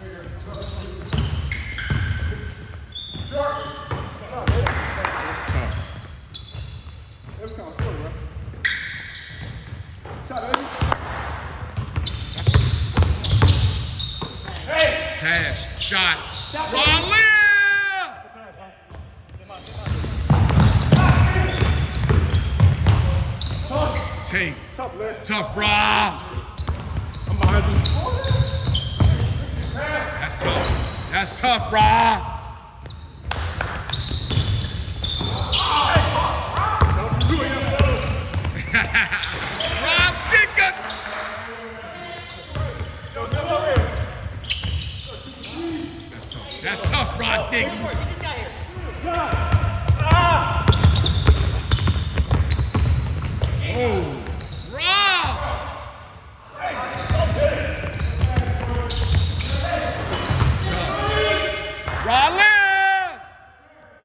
Pass, shot, Ron Lee! Take, tough, brah. I'm behind you. That's tough, brah. Rob Dickens! That's tough, Rod Dickens. Oh, Rob! Rod